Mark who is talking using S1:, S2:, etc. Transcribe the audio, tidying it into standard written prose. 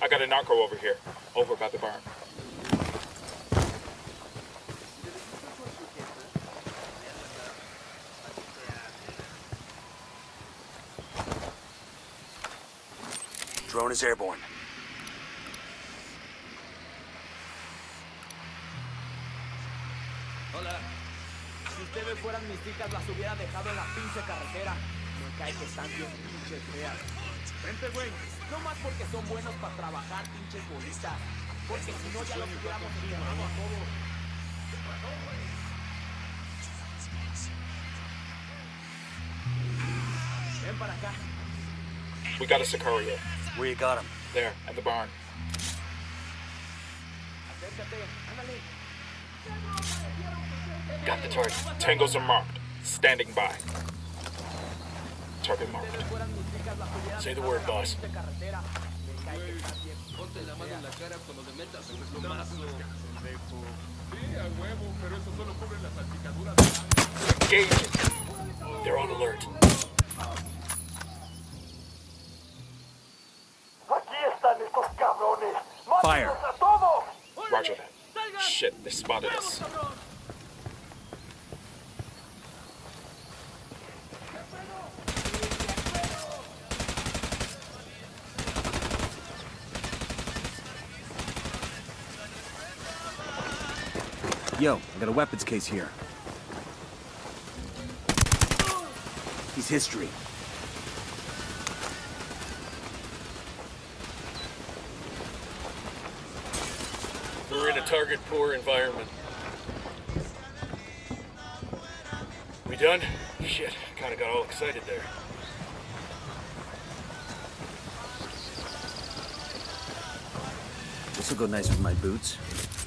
S1: I got a narco over here, over by the barn.
S2: Drone is airborne.
S3: Hola. Si ustedes fueran mis chicas, las hubiera dejado en la pinche carretera. Me cae que están bien pinches feas. Vente, güey. No más porque son buenos para trabajar, pinches bolitas. Porque si no, ya los hubiéramos quemado a todos. Ven para acá.
S1: We got a Sicario.
S2: Where you got him?
S1: There, at the barn.
S3: Acércate, ándale.
S1: Got the target. Tangos are marked. Standing by. Target marked. Say the word, boss.
S4: Ponte la mano en la cara cuando te metas un plomazo. Sí, a huevo, pero eso solo cubre las salpicaduras.
S1: Engage. They're on alert.
S5: Aquí están estos cabrones.
S2: Fire.
S5: ¡Mátenlos a todos!
S1: Roger that. Shit, they spotted us.
S2: Yo, I got a weapons case here. He's history.
S4: We're in a target-poor environment. We done? Shit, kinda got all excited there.
S2: This'll go nice with my boots.